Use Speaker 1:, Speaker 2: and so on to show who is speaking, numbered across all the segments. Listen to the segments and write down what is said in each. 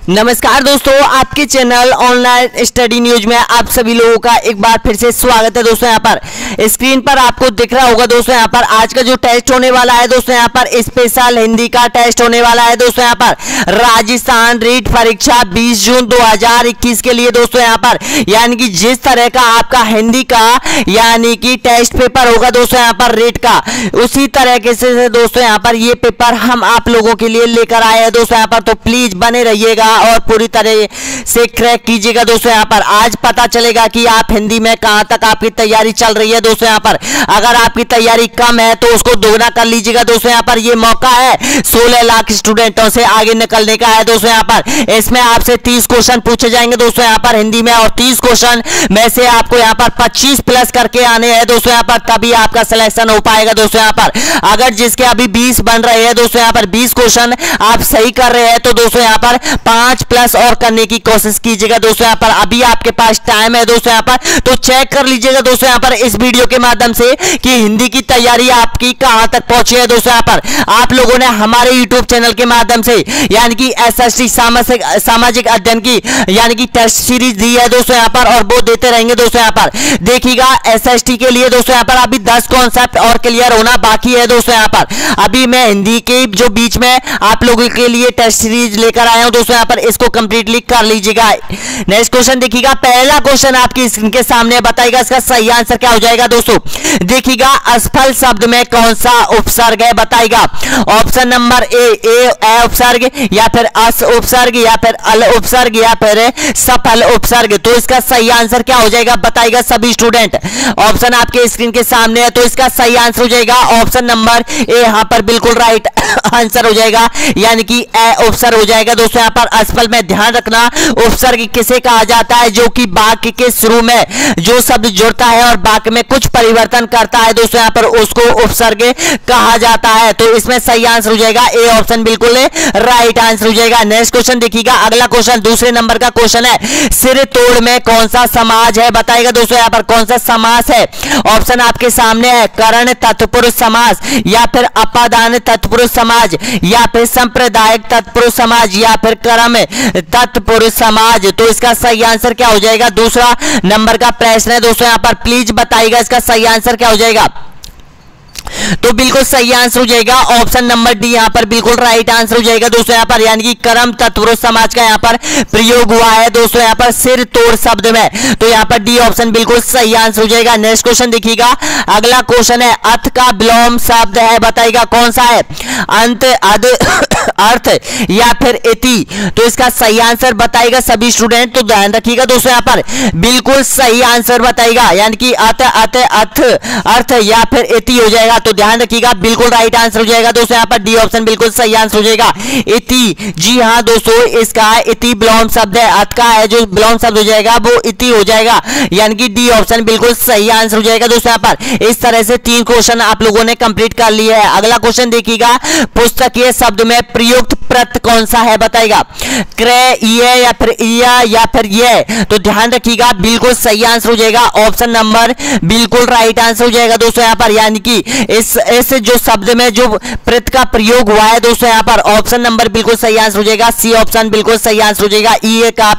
Speaker 1: नमस्कार दोस्तों, आपके चैनल ऑनलाइन स्टडी न्यूज में आप सभी लोगों का एक बार फिर से स्वागत है। दोस्तों यहाँ पर स्क्रीन पर आपको दिख रहा होगा दोस्तों यहाँ पर आज का जो टेस्ट होने वाला है दोस्तों यहाँ पर स्पेशल हिंदी का टेस्ट होने वाला है। दोस्तों यहाँ पर राजस्थान रीट परीक्षा 20 जून 2021 के लिए दोस्तों यहाँ पर यानी कि जिस तरह का आपका हिंदी का यानी कि टेस्ट पेपर होगा दोस्तों यहाँ पर रीट का, उसी तरीके से दोस्तों यहाँ पर ये पेपर हम आप लोगों के लिए लेकर आए हैं दोस्तों यहाँ पर। तो प्लीज बने रहिएगा और पूरी तरह से क्रैक कीजिएगा दोस्तों यहाँ पर। आज पता चलेगा कि आप हिंदी में कहां तक आपकी तैयारी चल रही है दोस्तों यहाँ पर। अगर आपकी तैयारी कम है तो उसको दोगुना कर लीजिएगा दोस्तों यहाँ पर। ये मौका है 16 लाख स्टूडेंटों से आगे निकलने का है दोस्तों यहाँ पर। इसमें आपसे 30 क्वेश्चन पूछे जाएंगे दोस्तों यहाँ पर हिंदी में, और 30 क्वेश्चन में से आपको यहाँ पर 25 प्लस करके आने हैं दोस्तों यहाँ पर, तभी आपका सिलेक्शन हो पाएगा दोस्तों यहाँ पर। अगर जिसके अभी 20 बन रहे हैं दोस्तों यहाँ पर, 20 क्वेश्चन आप सही कर रहे हैं तो दोस्तों यहाँ पर 5 प्लस और करने की कोशिश कीजिएगा दोस्तों यहाँ पर। अभी आपके पास टाइम है दोस्तों यहाँ पर, तो चेक कर लीजिएगा दोस्तों यहाँ पर इस वीडियो के माध्यम से कि हिंदी की तैयारी आपकी कहां तक पहुंची है दोस्तों यहाँ पर। आप लोगों ने हमारे YouTube चैनल के माध्यम से यानी कि SST सामाजिक अध्ययन की यानी कि टेस्ट सीरीज दी है दोस्तों यहाँ पर, और वो देते रहेंगे दोस्तों यहाँ पर। देखिएगा SST के लिए दोस्तों यहाँ पर अभी 10 कॉन्सेप्ट और क्लियर होना बाकी है दोस्तों यहाँ पर। अभी मैं हिंदी के जो बीच में आप लोगों के लिए टेस्ट सीरीज लेकर आया हूं दोस्तों यहाँ पर, इसको कंप्लीटली कर लीजिएगा। नेक्स्ट क्वेश्चन देखिएगा, पहला क्वेश्चन आपकी स्क्रीन के सामने बताइएगा इसका सही आंसर क्या हो जाएगा दोस्तों। देखिएगा असफल शब्द में कौन सा उपसर्ग है बताइएगा। ऑप्शन नंबर ए उपसर्ग, या फिर अस उपसर्ग, या फिर अल उपसर्ग, या फिर सफल उपसर्ग। तो इसका सही आंसर क्या हो जाएगा बताइएगा सभी स्टूडेंट। ऑप्शन आपके स्क्रीन के सामने है, तो इसका सही आंसर हो जाएगा ऑप्शन नंबर ए, यहां पर बिल्कुल राइट आंसर हो जाएगा, यानी कि ए उपसर्ग हो जाएगा दोस्तों यहाँ पर। असफल में ध्यान रखना उपसर्ग किसे कहा जाता है, जो कि वाक्य के शुरू में जो शब्द जुड़ता है और वाक्य में कुछ परिवर्तन करता है दोस्तों यहाँ पर, उसको उपसर्ग कहा जाता है। तो इसमें सही आंसर हो जाएगा ए ऑप्शन बिल्कुल राइट आंसर हो जाएगा। नेक्स्ट क्वेश्चन देखिएगा, अगला क्वेश्चन दूसरे नंबर का क्वेश्चन है, सिर तोड़ में कौन सा समाज है बताइएगा दोस्तों यहाँ पर, कौन सा समास है। ऑप्शन आपके सामने है, करण तत्पुरुष समास, या फिर अपादान तत्पुरुष समाज, या फिर सांप्रदायिक तत्पुरुष समाज, या फिर क्रम तत्पुरुष समाज। तो इसका सही आंसर क्या हो जाएगा। दूसरा नंबर का प्रश्न है दोस्तों यहाँ पर, प्लीज बताइएगा इसका सही आंसर क्या हो जाएगा। तो बिल्कुल सही आंसर हो जाएगा ऑप्शन नंबर डी, यहां पर बिल्कुल राइट आंसर हो जाएगा दोस्तों यहाँ पर, यानी कि कर्म तत्पुरुष समाज का यहाँ पर प्रयोग हुआ है दोस्तों यहाँ पर सिर तोड़ शब्द में। तो यहाँ पर डी ऑप्शन बिल्कुल सही आंसर हो जाएगा। नेक्स्ट क्वेश्चन देखिएगा, अगला क्वेश्चन है, अथ का विलोम शब्द है बताइएगा कौन सा है, अंत, अद, अर्थ, या फिर इति। तो इसका सही आंसर बताइएगा सभी स्टूडेंट। तो ध्यान रखिएगा दोस्तों यहाँ पर बिल्कुल सही आंसर बताइएगा, यानी कि अत, अत, अथ, अर्थ, या फिर इति हो जाएगा। तो ध्यान रखिएगा बिल्कुल राइट आंसर हो जाएगा दोस्तों यहाँ पर, डी ऑप्शन बिल्कुल सही आंसर हो जाएगा। इति, जी हाँ दोस्तों, इसका इति विलोम शब्द है, अत का है जो विलोम शब्द हो जाएगा वो इति हो जाएगा, यानी कि डी ऑप्शन बिल्कुल सही आंसर हो जाएगा दोस्तों यहाँ पर। इस तरह से 3 क्वेश्चन आप लोगों ने कंप्लीट कर लिए है। अगला क्वेश्चन देखिएगा, पुस्तकीय शब्द में प्रयुक्त प्रत्यय कौन सा है बताइएगा, क्रय, ये, या फिर इया, या फिर ये। तो ध्यान रखिएगा बिल्कुल सही आंसर हो जाएगा ऑप्शन नंबर बिल्कुल राइट आंसर हो जाएगा दोस्तों यहाँ पर, यानी कि इस जो शब्द में जो प्रत्यय का प्रयोग हुआ है दोस्तों यहाँ पर, ऑप्शन नंबर बिल्कुल सही आंसर हो जाएगा, सी ऑप्शन बिल्कुल सही आंसर हो जाएगा। ये का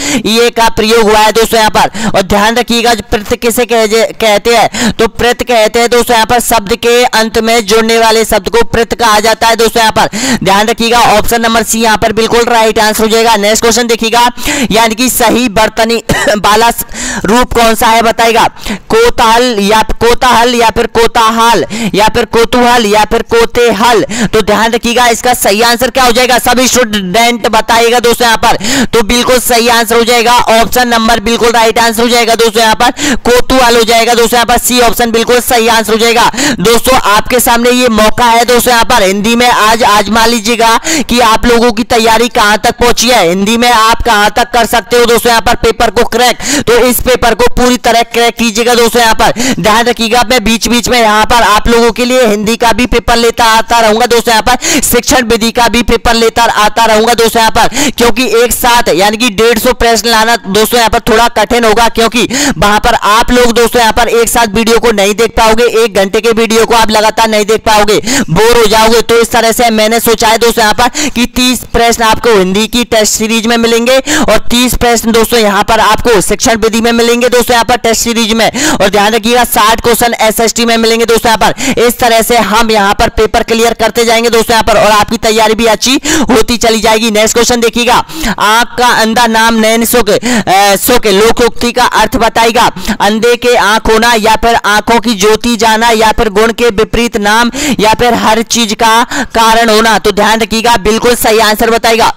Speaker 1: प्रयोग हुआ है दोस्तों यहाँ पर। और ध्यान रखिएगा प्रत्यय किसे कहते हैं, तो प्रत्यय कहते हैं दोस्तों यहाँ पर शब्द के अंत में जुड़ने वाले शब्द को प्रत्यय कहा जाता है दोस्तों यहाँ पर। ध्यान रखिएगा ऑप्शन नंबर सी यहाँ पर बिल्कुल राइट आंसर हो जाएगा। नेक्स्ट क्वेश्चन देखिएगा, यानी कि सही बर्तनी वाला रूप कौन सा है बताइएगा, कोताहल, या फिर कोताहाल, या फिर कोतूहल, या फिर कोतेहल। तो ध्यान रखिएगा इसका सही आंसर क्या हो जाएगा सभी स्टूडेंट बताइएगा दोस्तों यहाँ पर। तो बिल्कुल सही आंसर हो जाएगा ऑप्शन नंबर बिल्कुल राइट आंसर हो जाएगा दोस्तों यहाँ पर, कोतूहल हो जाएगा दोस्तों यहाँ पर, सी ऑप्शन बिल्कुल सही आंसर हो जाएगा। दोस्तों आपके सामने ये मौका है दोस्तों यहाँ पर, हिंदी में आज आजमा लीजिएगा कि आप लोगों की तैयारी कहां तक पहुंची है, हिंदी में आप कहां तक कर सकते हो दोस्तों यहाँ पर पेपर को क्रैक। तो इस पेपर को पूरी तरह क्रैक कीजिएगा दोस्तों यहाँ पर। ध्यान रखिएगा मैं बीच बीच में यहाँ पर आप लोगों के लिए हिंदी का भी पेपर लेता आता रहूंगा दोस्तों यहाँ पर, शिक्षण विधि का भी पेपर लेता आता रहूंगा दोस्तों यहाँ पर, क्योंकि एक साथ यानी कि 150 प्रश्न लाना दोस्तों यहाँ पर थोड़ा कठिन होगा, क्योंकि वहां पर आप लोग दोस्तों यहाँ पर एक साथ वीडियो को नहीं देख पाओगे, 1 घंटे के वीडियो को आप लगातार नहीं देख पाओगे, बोर हो जाओगे। तो इस तरह से मैंने सोचा है दोस्तों यहाँ पर कि 30 प्रश्न आपको हिंदी की टेस्ट सीरीज में मिलेंगे और 30 प्रश्न दोस्तों यहाँ पर आपको शिक्षण विधि में मिलेंगे दोस्तों यहाँ पर टेस्ट सीरीज में। और ध्यान रखिएगा 60 क्वेश्चन एसएसटी में मिलेंगे दोस्तों यहाँ पर। इस तरह से हम यहाँ पर पेपर क्लियर करते जाएंगे दोस्तों यहाँ पर और आपकी तैयारी भी अच्छी होती चली जाएगी। नेक्स्ट क्वेश्चन देखिएगा, आंख का अंधा नाम नयन सो के लोकोक्ति का अर्थ बताएगा। अंधे के आंख होना या फिर आंखों की ज्योति जाना या फिर गुण के विपरीत नाम या फिर हर चीज का कारण होना। तो ध्यान रखिएगा बिल्कुल सही आंसर बताएगा।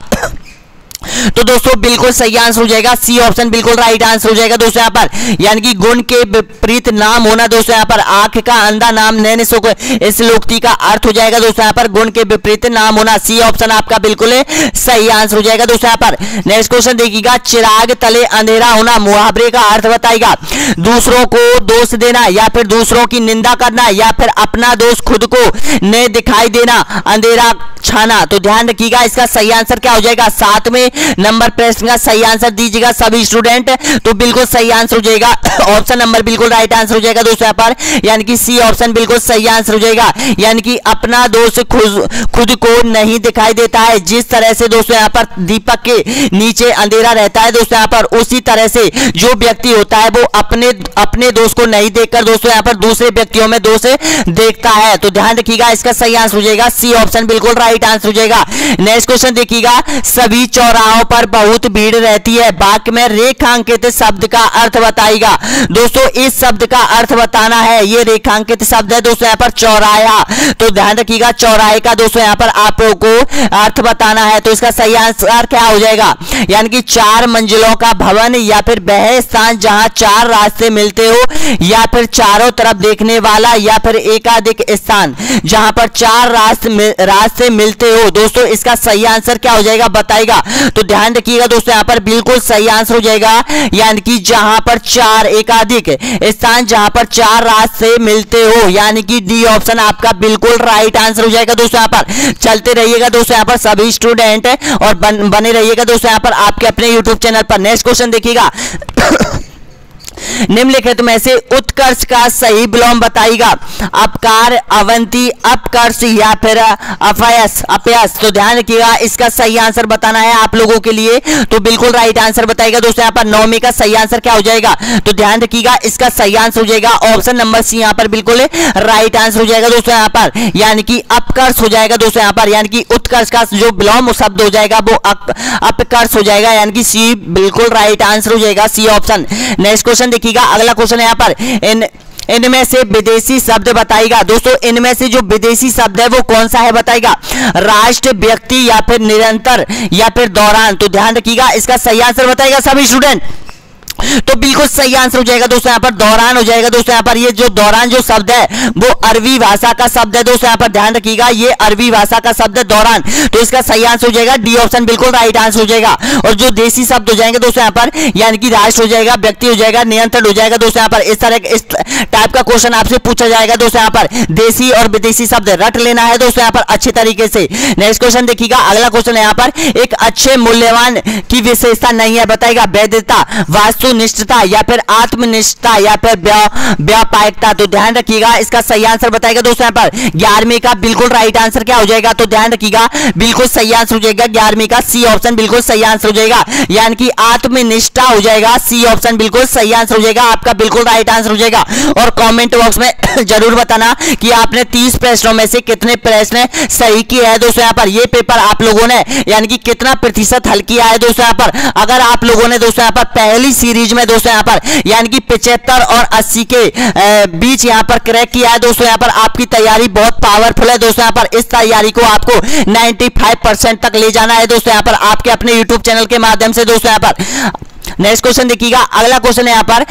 Speaker 1: तो दोस्तों बिल्कुल सही आंसर हो जाएगा सी ऑप्शन, बिल्कुल राइट आंसर हो जाएगा दोस्तों यहाँ पर। यानी कि गुण के विपरीत नाम होना दोस्तों यहाँ पर। आंख का अंधा नाम नैन सो इस लोकोक्ति का अर्थ हो जाएगा दोस्तों यहाँ पर गुण के विपरीत नाम होना। सी ऑप्शन आपका बिल्कुल सही आंसर हो जाएगा दोस्तों यहाँ पर। नेक्स्ट क्वेश्चन देखिएगा, चिराग तले अंधेरा होना मुहावरे का अर्थ बताएगा। दूसरों को दोष देना या फिर दूसरों की निंदा करना या फिर अपना दोष खुद को न दिखाई देना, अंधेरा छाना। तो ध्यान रखिएगा इसका सही आंसर क्या हो जाएगा। 7वें नंबर प्रश्न का सही आंसर दीजिएगा सभी स्टूडेंट। तो बिल्कुल सही आंसर हो जाएगा ऑप्शन नंबर बिल्कुल राइट आंसर हो जाएगा दोस्तों यहाँ पर। यानी कि सी ऑप्शन बिल्कुल सही आंसर हो जाएगा। यानी कि अपना दोष खुद को नहीं दिखाई देता है। जिस तरह से दोस्तों यहाँ पर दीपक के नीचे अंधेरा रहता है दोस्तों यहाँ पर, उसी तरह से जो व्यक्ति होता है वो अपने दोष को नहीं देखकर दोस्तों यहाँ पर दूसरे व्यक्तियों में दोष देखता है। तो ध्यान रखिएगा इसका सही आंसर हो जाएगा सी ऑप्शन बिल्कुल राइट आंसर हो जाएगा। नेक्स्ट क्वेश्चन देखिएगा, सभी चौराहों पर बहुत भीड़ रहती है, वाक्य में रेखांकित शब्द का अर्थ बताएगा। दोस्तों इस शब्द का अर्थ बताना है, ये रेखांकित शब्द है दोस्तों यहाँ पर चौराहा। तो ध्यान रखिएगा चौराहे का दोस्तों यहाँ पर आप लोगों को अर्थ बताना है। तो इसका सही आंसर क्या हो जाएगा, यानी कि 4 मंजिलों का भवन या फिर वह स्थान जहां 4 रास्ते मिलते हो या फिर चारों तरफ देखने वाला या फिर एकाधिक स्थान जहां पर 4 रास्ते मिलते हो। दोस्तों इसका सही आंसर क्या हो जाएगा बताएगा। तो ध्यान रखिएगा दोस्तों यहाँ पर बिल्कुल सही आंसर हो जाएगा, यानी कि जहां पर 4 एकाधिक स्थान जहां पर 4 रास्ते मिलते हो, यानी कि डी ऑप्शन आपका बिल्कुल राइट आंसर हो जाएगा दोस्तों यहाँ पर। चलते रहिएगा दोस्तों यहाँ पर सभी स्टूडेंट और बने रहिएगा दोस्तों यहाँ पर आपके अपने यूट्यूब चैनल पर। नेक्स्ट क्वेश्चन देखिएगा, निम्नलिखित में से उत्कर्ष का सही विलोम बताइएगा। अपकार, अवंती, अपकर्ष या फिर अपयश। तो ध्यान रखिएगा इसका सही आंसर बताना है आप लोगों के लिए। तो बिल्कुल राइट आंसर बताएगा दोस्तों यहाँ पर। 9वीं का सही आंसर क्या हो जाएगा। तो ध्यान रखिएगा इसका सही आंसर हो जाएगा ऑप्शन नंबर सी यहाँ पर बिल्कुल राइट आंसर हो जाएगा दोस्तों यहाँ पर। यानी कि अपकर्ष हो जाएगा दोस्तों यहाँ पर, यानी कि उत्कर्ष का जो विलोम शब्द हो जाएगा वो अपकर्ष हो जाएगा, यानी कि सी बिल्कुल राइट आंसर हो जाएगा सी ऑप्शन। नेक्स्ट क्वेश्चन देखिएगा, अगला क्वेश्चन है यहाँ पर, इनमें से विदेशी शब्द बताइएगा। दोस्तों इनमें से जो विदेशी शब्द है वो कौन सा है बताइएगा। राष्ट्र, व्यक्ति या फिर निरंतर या फिर दौरान। तो ध्यान रखिएगा इसका सही आंसर बताइएगा सभी स्टूडेंट। तो बिल्कुल सही आंसर हो जाएगा दोस्तों यहाँ पर दौरान हो जाएगा दोस्तों यहाँ पर। ये जो दौरान जो शब्द है वो अरबी भाषा का शब्द है दोस्तों यहाँ पर। ध्यान रखिएगा ये अरबी भाषा का शब्द है दौरान। तो इसका सही आंसर हो जाएगा डी ऑप्शन बिल्कुल राइट आंसर हो जाएगा। और जो देसी शब्द हो जाएंगे दोस्तों यहाँ पर, यानी कि राष्ट्र हो जाएगा, व्यक्ति हो जाएगा, नियंत्रण हो जाएगा दोस्तों यहाँ पर। इस तरह इस टाइप का क्वेश्चन आपसे पूछा जाएगा दोस्तों यहाँ पर। देसी और विदेशी शब्द रट लेना है दोस्तों यहाँ पर अच्छे तरीके से। नेक्स्ट क्वेश्चन देखिएगा, अगला क्वेश्चन है यहाँ पर, एक अच्छे मूल्यवान की विशेषता नहीं है बताएगा। वैधता, वास्तुनिष्ठता या फिर आत्मनिष्ठता या फिर व्यापकता। तो ध्यान रखिएगा इसका सही आंसर बताएगा दोस्तों यहाँ पर। 11वीं का बिल्कुल राइट आंसर क्या हो जाएगा। तो ध्यान रखिएगा बिल्कुल सही आंसर हो जाएगा 11वीं का सी ऑप्शन बिल्कुल सही आंसर हो जाएगा, यानी कि आत्मनिष्ठा हो जाएगा। सी ऑप्शन बिल्कुल सही आंसर हो जाएगा आपका, बिल्कुल राइट आंसर हो जाएगा। और कमेंट बॉक्स में जरूर बताना कि आपने 30 प्रश्नों में से कितने प्रश्न सही किए हैं दोस्तों यहाँ पर। ये पेपर आप लोगों ने यानी कि कितना प्रतिशत हल किया है दोस्तों यहाँ पर। अगर आप लोगों ने दोस्तों यहाँ पर पहली सीरीज में दोस्तों यहाँ पर यानी कि 75 और 80 के बीच यहाँ पर क्रैक किया है दोस्तों यहाँ पर, आपकी तैयारी बहुत पावरफुल है दोस्तों यहाँ पर। इस तैयारी को आपको 95% तक ले जाना है दोस्तों यहाँ पर आपके अपने YouTube चैनल के माध्यम से दोस्तों यहाँ पर। नेक्स्ट क्वेश्चन देखिएगा, अगला क्वेश्चन है यहाँ पर,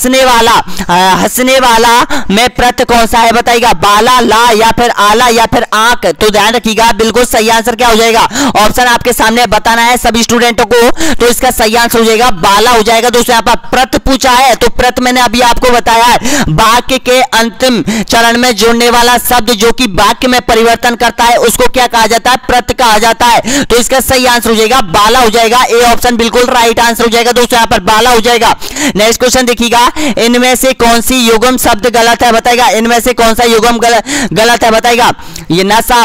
Speaker 1: हंसने वाला में प्रत्यय कौन सा है बताइएगा। बाला, ला या फिर आला या फिर आंख। तो ध्यान रखिएगा बिल्कुल सही आंसर क्या हो जाएगा। ऑप्शन आपके सामने बताना है सभी स्टूडेंटों को। तो इसका सही आंसर हो जाएगा बाला हो जाएगा दोस्तों यहाँ पर। प्रत पूछा है तो प्रत मैंने अभी आपको बताया है, वाक्य के अंतिम चरण में जोड़ने वाला शब्द जो कि वाक्य में परिवर्तन करता है उसको क्या कहा जाता है, प्रत कहा जाता है। तो इसका सही आंसर हो जाएगा बाला हो जाएगा। ए ऑप्शन बिल्कुल राइट आंसर हो जाएगा दोस्तों दोस्तों यहाँ पर बाला हो जाएगा। नेक्स्ट क्वेश्चन देखिएगा, इनमें से कौन सी युग्म शब्द गलत है बताएगा, इनमें से कौन सा युग्म गलत है बताएगा। ये नशा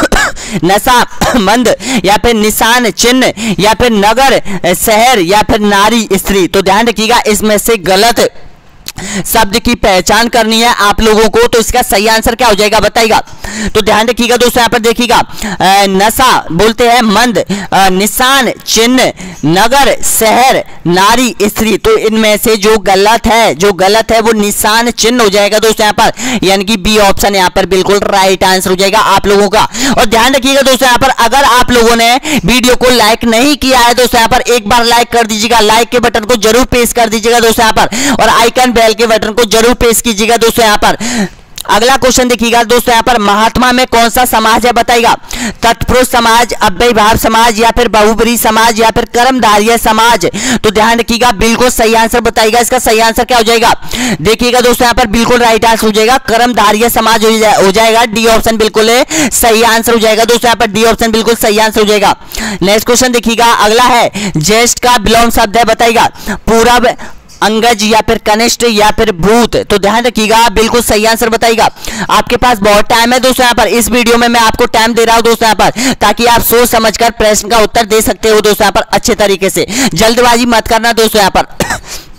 Speaker 1: नशा मंद या फिर निशान चिन्ह या फिर नगर शहर या फिर नारी स्त्री। तो ध्यान रखिएगा इसमें से गलत शब्द की पहचान करनी है आप लोगों को, तो इसका सही आंसर क्या हो जाएगा बताइएगा। तो ध्यान रखिएगा दोस्तों यहाँ पर देखिएगा, नशा बोलते हैं मंद, निशान चिन्ह, नगर शहर, नारी स्त्री। तो इनमें से जो गलत है वो निशान चिन्ह हो जाएगा दोस्तों यहाँ पर, यानी कि बी ऑप्शन यहाँ पर बिल्कुल राइट आंसर हो जाएगा आप लोगों का। और ध्यान रखिएगा दोस्तों यहाँ पर, अगर आप लोगों ने वीडियो को लाइक नहीं किया है दोस्तों यहाँ पर एक बार लाइक कर दीजिएगा, लाइक के बटन को जरूर प्रेस कर दीजिएगा दोस्तों यहाँ पर, और आइकन बेल के बटन को जरूर प्रेस कीजिएगा दोस्तों यहाँ पर। अगला क्वेश्चन देखिएगा दोस्तों यहाँ पर, महात्मा में कौन सा समाज है बताइएगा। तत्पुरुष समाज, अव्यय भाव समाज या फिर बहुब्रीहि समाज या फिर कर्मधारय समाज। तो ध्यान रखिएगा बिल्कुल सही आंसर बताइएगा, इसका सही आंसर क्या हो जाएगा। देखिएगा दोस्तों यहाँ पर बिल्कुल राइट आंसर हो जाएगा कर्मधारय समाज हो जाएगा, डी ऑप्शन बिल्कुल सही आंसर हो जाएगा दोस्तों यहाँ पर, डी ऑप्शन बिल्कुल सही आंसर हो जाएगा। नेक्स्ट क्वेश्चन देखिएगा, अगला है ज्येष्ठ का विलोम शब्द है बताइएगा, पूरब, अंगज या फिर कनिष्ठ या फिर भूत। तो ध्यान रखिएगा बिल्कुल सही आंसर बताइएगा। आपके पास बहुत टाइम है दोस्तों यहाँ पर, इस वीडियो में मैं आपको टाइम दे रहा हूं दोस्तों यहाँ पर, ताकि आप सोच समझकर प्रश्न का उत्तर दे सकते हो दोस्तों यहाँ पर अच्छे तरीके से। जल्दबाजी मत करना दोस्तों यहाँ पर।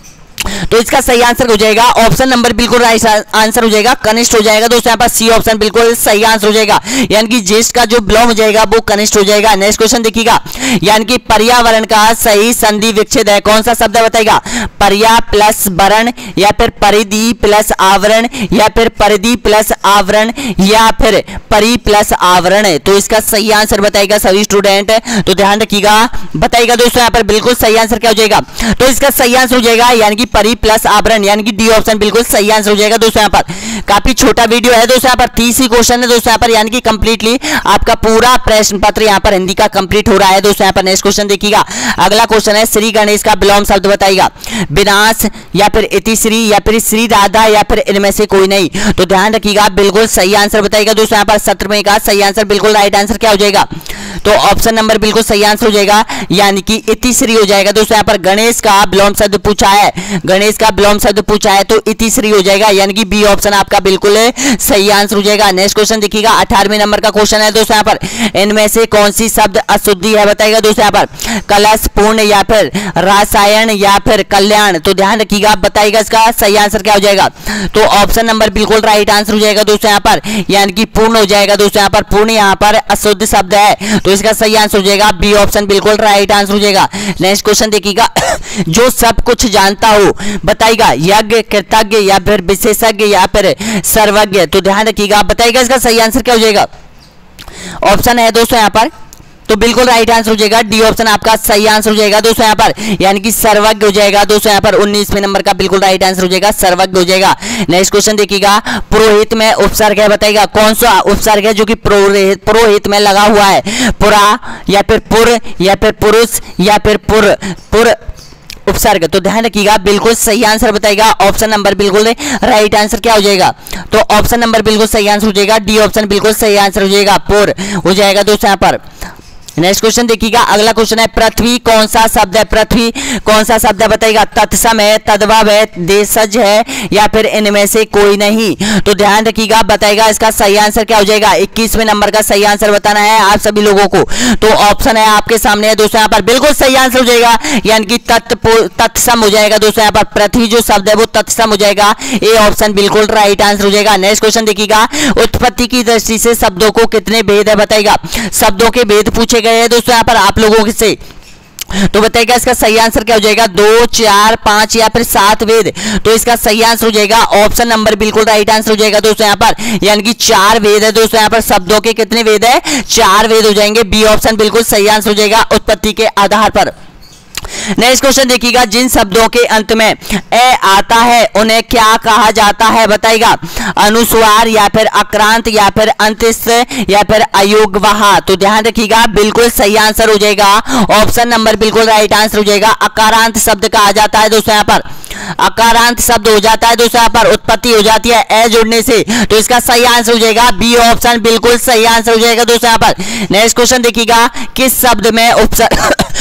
Speaker 1: तो इसका सही आंसर हो जाएगा ऑप्शन नंबर बिल्कुल राइट आंसर हो जाएगा, कनिष्ठ हो जाएगा दोस्तों यहाँ पर, सी ऑप्शन बिल्कुल सही आंसर हो जाएगा, यानी कि ज्येष्ठ का जो विलोम हो जाएगा वो कनिष्ठ हो जाएगा। नेक्स्ट क्वेश्चन देखिएगा, यानी कि पर्यावरण का सही संधि विच्छेद है, कौन सा शब्द है बताइएगा। पर्या प्लस वरण या फिर परिधि प्लस आवरण या फिर परिधि प्लस आवरण या फिर परि प्लस आवरण। तो इसका सही आंसर बताइएगा सभी स्टूडेंट। तो ध्यान रखिएगा बताइएगा दोस्तों यहाँ पर बिल्कुल सही आंसर क्या हो जाएगा। तो इसका सही आंसर हो जाएगा यानी कि परि प्लस आवरण, यानी कि डी ऑप्शन बिल्कुल सही आंसर हो जाएगा दोस्तों यहाँ पर। काफी छोटा वीडियो है दोस्तों यहाँ पर, 30 ही क्वेश्चन है दोस्तों यहाँ पर, यानी कि कंप्लीटली आपका पूरा प्रश्न पत्र यहाँ पर हिंदी का कंप्लीट हो रहा है दोस्तों यहाँ पर। नेक्स्ट क्वेश्चन देखिएगा, अगला क्वेश्चन है श्री गणेश का विलोम शब्द बताइएगा, विनाश या फिर इतिश्री या फिर श्री राधा या फिर इनमें से कोई नहीं। तो ध्यान रखिएगा बिल्कुल सही आंसर बताइएगा दोस्तों यहाँ पर। 17वें का सही आंसर बिल्कुल राइट आंसर क्या हो जाएगा। तो ऑप्शन नंबर बिल्कुल सही आंसर हो जाएगा, यानी कि इतिश्री हो जाएगा दोस्तों यहाँ पर। गणेश का विलोम शब्द पूछा है, गणेश का विलोम शब्द पूछा है तो इतिश्री हो जाएगा, यानी कि बी ऑप्शन आपका बिल्कुल सही आंसर हो जाएगा। नेक्स्ट क्वेश्चन देखिएगा, 18वें नंबर का क्वेश्चन है दोस्तों यहाँ पर, इनमें से कौन सी शब्द अशुद्धि है बताइएगा दोस्तों यहाँ पर। कलश, पूर्ण या फिर रासायन या फिर कल्याण। तो ध्यान रखिएगा बताइएगा इसका सही आंसर क्या हो जाएगा। तो ऑप्शन नंबर बिल्कुल राइट आंसर हो जाएगा दोस्तों यहाँ पर, यानी कि पूर्ण हो जाएगा दोस्तों यहाँ पर। पूर्ण यहाँ पर अशुद्ध शब्द है, तो इसका सही आंसर हो जाएगा बी ऑप्शन बिल्कुल राइट आंसर हो जाएगा। नेक्स्ट क्वेश्चन देखिएगा, जो सब कुछ जानता हो बताइएगा, यज्ञ, कृतज्ञ या फिर विशेषज्ञ या फिर सर्वज्ञ। तो ध्यान रखिएगा बताइएगा इसका सही आंसर क्या हो जाएगा। ऑप्शन है दोस्तों यहाँ पर, तो बिल्कुल राइट आंसर हो जाएगा, डी ऑप्शन आपका सही आंसर हो जाएगा दोस्तों यहाँ पर, यानी कि सर्वज्ञ हो जाएगा दोस्तों यहाँ पर। 19वें नंबर का बिल्कुल राइट आंसर हो जाएगा, सर्वज्ञ हो जाएगा। नेक्स्ट क्वेश्चन देखिएगा, पुरोहित में उपसर्ग है बताइएगा, कौन सा उपसर्ग है जो कि पुरोहित में लगा हुआ है। पुरा या फिर पुर या फिर पुरुष या फिर पुर उपसर्ग। तो ध्यान रखिएगा बिल्कुल सही आंसर बताइएगा, ऑप्शन नंबर बिल्कुल राइट आंसर क्या हो जाएगा। तो ऑप्शन नंबर बिल्कुल सही आंसर हो जाएगा, डी ऑप्शन बिल्कुल सही आंसर हो जाएगा, पुर हो जाएगा दोस्तों यहाँ पर। नेक्स्ट क्वेश्चन देखिएगा, अगला क्वेश्चन है पृथ्वी कौन सा शब्द है। पृथ्वी कौन सा शब्द है बताइएगा। तत्सम है, तद्भव है, देशज है या फिर इनमें से कोई नहीं। तो ध्यान रखिएगा बताइएगा इसका सही आंसर क्या हो जाएगा। 21वें नंबर का सही आंसर बताना है आप सभी लोगों को। तो ऑप्शन है आपके सामने है दोस्तों यहाँ पर, बिल्कुल सही आंसर हो जाएगा, यानी कि तत्सम हो जाएगा दोस्तों यहाँ पर। पृथ्वी जो शब्द है वो तत्सम हो जाएगा, ए ऑप्शन बिल्कुल राइट आंसर हो जाएगा। नेक्स्ट क्वेश्चन देखिएगा, उत्पत्ति की दृष्टि से शब्दों को कितने भेद है बताइएगा। शब्दों के भेद पूछे गए हैं दोस्तों यहाँ पर आप लोगों से, तो बताइएगा इसका सही आंसर क्या हो जाएगा। 2, 4, 5 या फिर 7 वेद। तो इसका सही आंसर हो जाएगा, ऑप्शन नंबर बिल्कुल राइट आंसर हो जाएगा दोस्तों यहाँ पर, यानी कि 4 वेद है दोस्तों यहाँ पर। शब्दों के कितने वेद है, 4 वेद हो जाएंगे, बी ऑप्शन बिल्कुल सही आंसर हो जाएगा उत्पत्ति के आधार पर। नेक्स्ट क्वेश्चन देखिएगा, जिन शब्दों के अंत में ए आता है उन्हें क्या कहा जाता है बताइएगा। अनुस्वार या फिर अक्रांत या फिर अंत्यस्थ या फिर अयोग्यवाह। तो ध्यान रखिएगा बिल्कुल सही आंसर हो जाएगा, ऑप्शन नंबर बिल्कुल राइट आंसर हो जाएगा। अकारांत शब्द कहा जाता है दोस्तों यहाँ पर, अकारांत शब्द हो जाता है दोस्तों यहाँ पर, उत्पत्ति हो जाती है ए जोड़ने से। तो इसका सही आंसर हो जाएगा बी ऑप्शन बिल्कुल सही आंसर हो जाएगा दोस्तों यहाँ पर। नेक्स्ट क्वेश्चन देखिएगा, किस शब्द में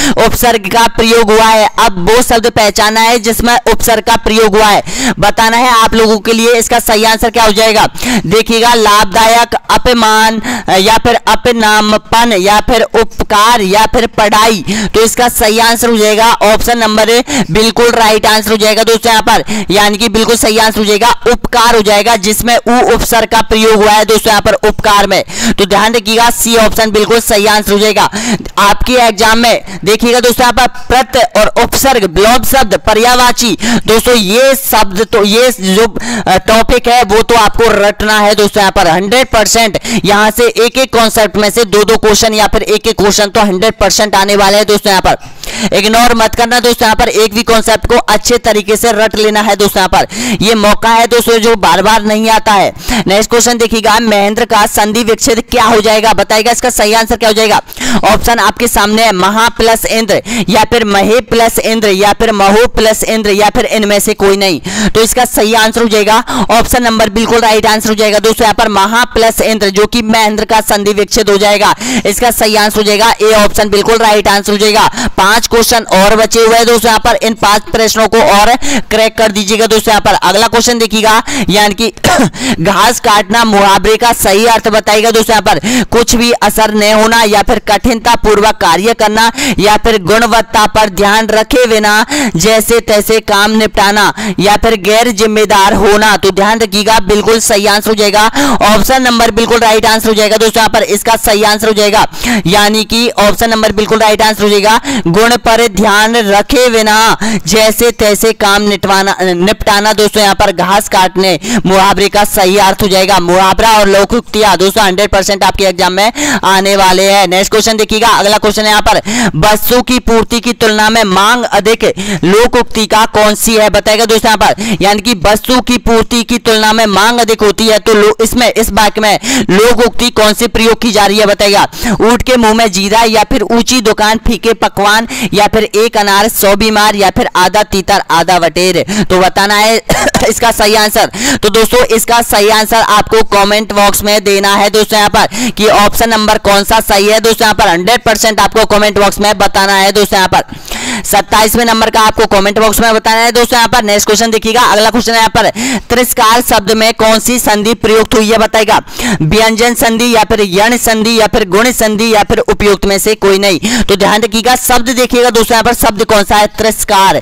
Speaker 1: उपसर्ग का प्रयोग हुआ है। अब वो शब्द पहचाना है जिसमें उपसर्ग का प्रयोग हुआ है, बताना है आप लोगों के लिए। इसका सही आंसर क्या हो जाएगा, देखिएगा, लाभदायक, अपमान या फिर अपनामपन या फिर उपकार या फिर पढ़ाई। तो इसका सही आंसर हो जाएगा ऑप्शन नंबर बिल्कुल राइट आंसर हो जाएगा दोस्तों यहाँ पर, यानी कि बिल्कुल सही आंसर हो जाएगा उपकार हो जाएगा, जिसमें उ उपसर्ग का प्रयोग हुआ है दोस्तों यहाँ पर उपकार में। तो ध्यान रखिएगा सी ऑप्शन बिल्कुल सही आंसर हो जाएगा। आपके एग्जाम में देखिएगा दोस्तों यहाँ पर प्रत्यय और उपसर्ग, विलोम शब्द, पर्यायवाची, दोस्तों ये शब्द, तो ये जो टॉपिक है वो तो आपको रटना है दोस्तों यहाँ पर 100%। यहाँ से एक एक कॉन्सेप्ट में से दो दो क्वेश्चन या फिर एक एक क्वेश्चन तो 100% आने वाले हैं दोस्तों यहाँ पर। इग्नोर मत करना दोस्तों यहाँ पर, एक भी कॉन्सेप्ट को अच्छे तरीके से रट लेना है दोस्तों यहाँ पर। ये मौका है दोस्तों जो बार बार नहीं आता है। नेक्स्ट क्वेश्चन देखिएगा, महेंद्र का संधि विच्छेद क्या हो जाएगा, बताइएगा इसका सही आंसर क्या हो जाएगा। ऑप्शन आपके सामने है, महा प्लस इंद्र या फिर महे प्लस इंद्र या फिर महो प्लस इंद्र या फिर इनमें से कोई नहीं। तो इसका सही आंसर हो जाएगा ऑप्शन नंबर बिल्कुल राइट आंसर हो जाएगा दोस्तों यहाँ पर महा प्लस इंद्र, जो कि महेंद्र का संधि विच्छेद हो जाएगा। इसका सही आंसर हो जाएगा ए ऑप्शन बिल्कुल राइट आंसर हो जाएगा। 5 क्वेश्चन और बचे हुए हैं दोस्तों यहाँ पर, इन 5 प्रश्नों को और क्रैक कर दीजिएगा दोस्तों यहाँ पर। अगला क्वेश्चन देखिएगा, यानी कि घास काटना मुहावरे का सही अर्थ बताइएगा दोस्तों यहाँ पर। कुछ भी असर न होना या फिर कठिनता पूर्वक कार्य करना या फिर गुणवत्ता पर ध्यान रखे बिना जैसे तैसे काम निपटाना या फिर गैर जिम्मेदार होना। तो ध्यान रखिएगा बिल्कुल सही आंसर हो जाएगा ऑप्शन नंबर बिल्कुल राइट आंसर हो जाएगा दोस्तों यहाँ पर। इसका सही आंसर हो जाएगा, यानी कि ऑप्शन नंबर बिल्कुल राइट आंसर हो जाएगा, गुण पर ध्यान रखे बिना जैसे तैसे काम निपटाना दोस्तों यहाँ पर घास काटने मुहावरे का सही अर्थ हो जाएगा। मुहावरा और लोकोक्तियां दोस्तों 100% आपके एग्जाम में आने वाले हैं। नेक्स्ट क्वेश्चन देखिएगा, अगला क्वेश्चन है यहाँ पर, वस्तु की पूर्ति की तुलना में मांग अधिक लोकोक्ति का कौन सी है, बताएगा दोस्तों यहाँ पर। यानी कि वस्तु की पूर्ति की तुलना में मांग अधिक होती है, तो इसमें इस वाक्य में लोकोक्ति कौन सी प्रयोग की जा रही है, बताएगा। ऊंट के मुंह में जीरा या फिर ऊंची दुकान फीके पकवान या फिर एक अनार 100 बीमार या फिर आधा तीतर आधा वटेर। तो बताना है इसका सही आंसर। तो दोस्तों इसका सही आंसर आपको कमेंट बॉक्स में देना है दोस्तों यहाँ पर कि ऑप्शन नंबर कौन सा सही है दोस्तों यहाँ पर। 100% आपको कमेंट बॉक्स में बताना है दोस्तों यहाँ पर। 27वें नंबर का आपको कमेंट बॉक्स में बताना है दोस्तों यहाँ पर। नेक्स्ट क्वेश्चन देखिएगा, अगला क्वेश्चन है यहाँ पर, तिरस्कार शब्द में कौन सी संधि प्रयुक्त हुई है, बताएगा। व्यंजन संधि या फिर यण संधि या फिर गुण संधि या फिर उपयुक्त में से कोई नहीं। तो ध्यान रखिएगा, शब्द देखिएगा दोस्तों यहाँ पर, शब्द कौन सा है, तिरस्कार।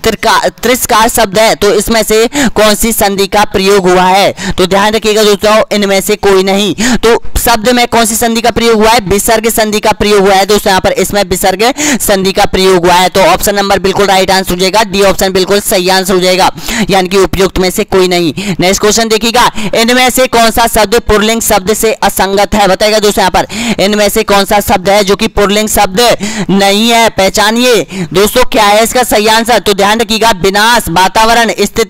Speaker 1: तिरस्कार शब्द है, तो इसमें से कौन सी संधि का प्रयोग हुआ है। तो ध्यान रखिएगा दोस्तों, इनमें से कोई नहीं। तो शब्द में कौन सी संधि का प्रयोग हुआ है, विसर्ग संधि का प्रयोग हुआ है दोस्तों यहाँ पर, इसमें विसर्ग संधि का प्रयोग हुआ है। तो ऑप्शन नंबर बिल्कुल राइट आंसर हो जाएगा, डी ऑप्शन बिल्कुल सही आंसर हो जाएगा, यानी कि उपयुक्त में से कोई नहीं। नेक्स्ट क्वेश्चन देखिएगा, इनमें से कौन सा शब्द पुल्लिंग शब्द से असंगत है, बताएगा दोस्तों यहाँ पर। इनमें से कौन सा शब्द है जो कि पुल्लिंग शब्द नहीं है, पहचानिए दोस्तों क्या है इसका सही आंसर। तो ध्यान रखिएगा, विनाश, वातावरण,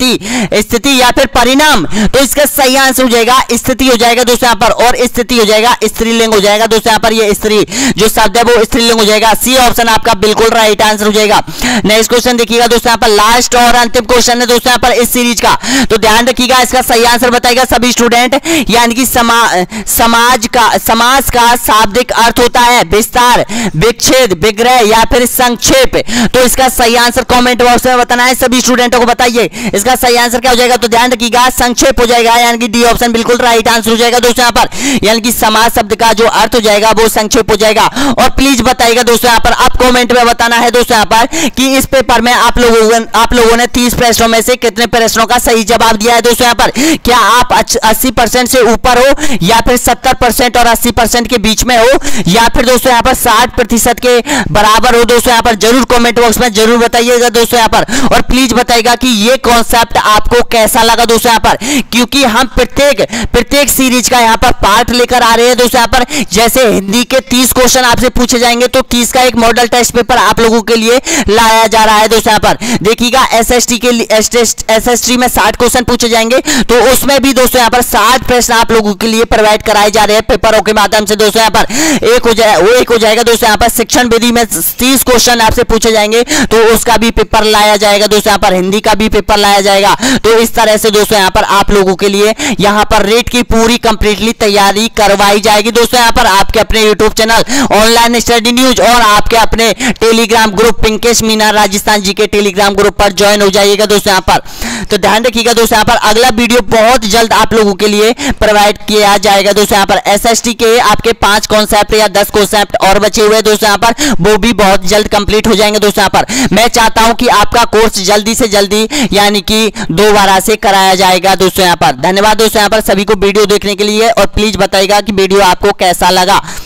Speaker 1: स्थिति या फिर परिणाम। तो इसका सही आंसर हो जाएगा स्थिति हो जाएगा दोस्तों यहाँ पर, और स्थिति हो जाएगा स्त्रीलिंग हो जाएगा दोस्तों यहाँ पर। ये स्त्री जो शब्द है वो स्त्रीलिंग हो जाएगा, सी ऑप्शन आपका बिल्कुल राइट आंसर हो जाएगा। नेक्स्ट क्वेश्चन देखिएगा दोस्तों यहाँ पर, लास्ट और अंतिम क्वेश्चन है दोस्तों यहाँ पर इस सीरीज का। तो ध्यान रखिएगा, इसका सही आंसर बताएगा सभी स्टूडेंट। यानी कि समाज का शाब्दिक अर्थ होता है विस्तार, विच्छेद, विग्रह या फिर संक्षेप। तो इसका सही आंसर कमेंट बॉक्स में बताना है सभी स्टूडेंटों को, बताइए इसका सही आंसर क्या हो जाएगा। तो ध्यान रखिएगा, संक्षेप हो जाएगा, यानी कि डी ऑप्शन बिल्कुल राइट आंसर हो जाएगा दोस्तों यहाँ पर। यानी कि समाज शब्द का जो अर्थ हो जाएगा वो संक्षेप हो जाएगा। और प्लीज बताइएगा दोस्तों यहाँ पर, आप कमेंट में बताना है दोस्तों यहाँ पर कि इस पेपर में आप लोगों ने 30 प्रश्नों में से कितने प्रश्नों का सही जवाब दिया है दोस्तों यहाँ पर। क्या आप 80% से ऊपर हो या फिर 70% और 80% के बीच में हो या फिर दोस्तों यहाँ पर 60% के बराबर हो दोस्तों यहाँ पर, जरूर कमेंट बॉक्स में जरूर बताइएगा दोस्तों यहाँ पर। और प्लीज बताइएगा कि ये कॉन्सेप्ट आपको कैसा लगा दोस्तों यहाँ पर, क्योंकि हम प्रत्येक सीरीज का यहाँ पर पार्ट लेकर आ रहे हैं दोस्तों यहाँ पर। जैसे हिंदी के 30 क्वेश्चन आपसे पूछे जाएंगे, तो 30 का एक मॉडल टेस्ट पेपर आप लोगों के लिए लाया जा रहा है दोस्तों। यहाँ पर देखिएगा एसएसटी के लिए एसएसटी में 60 क्वेश्चन पूछे जाएंगे, तो उसमें भी दोस्तों यहाँ पर 60 प्रश्न आप लोगों के लिए प्रोवाइड कराए जा रहे हैं पेपरों के माध्यम से दोस्तों। यहाँ पर एक हो जाएगा दोस्तों। यहाँ पर शिक्षण विधि में 30 क्वेश्चन आपसे पूछे जाएंगे, तो उसका भी पेपर लाया जाएगा दोस्तों। यहाँ पर हिंदी का भी पेपर लाया जाएगा। तो इस तरह से दोस्तों यहाँ पर आप लोगों के लिए यहाँ पर रेट की पूरी कंप्लीटली तैयारी करवाई जाएगी दोस्तों। यहाँ पर आपके अपने YouTube channel online study news और आपके अपने टेलीग्राम ग्रुप पिंकेश मीना राजस्थान जी के टेलीग्राम ग्रुप पर ज्वाइन हो जाइएगा दोस्तों। यहाँ पर तो ध्यान रखिएगा दोस्तों, यहाँ पर अगला वीडियो बहुत जल्द आप लोगों के लिए प्रोवाइड किया जाएगा दोस्तों। यहाँ पर एसएसटी के आपके 5 कॉन्सेप्ट या 10 कॉन्सेप्ट और बचे हुए दोस्तों, यहाँ पर वो भी बहुत जल्द कंप्लीट हो जाएंगे दोस्तों। यहाँ पर मैं चाहता हूं कि आपका कोर्स जल्दी से जल्दी यानी कि दोबारा से कराया जाएगा दोस्तों। यहाँ पर धन्यवाद दोस्तों यहाँ पर सभी को वीडियो देखने के लिए, और प्लीज बताइएगा कि वीडियो आपको कैसा लगा।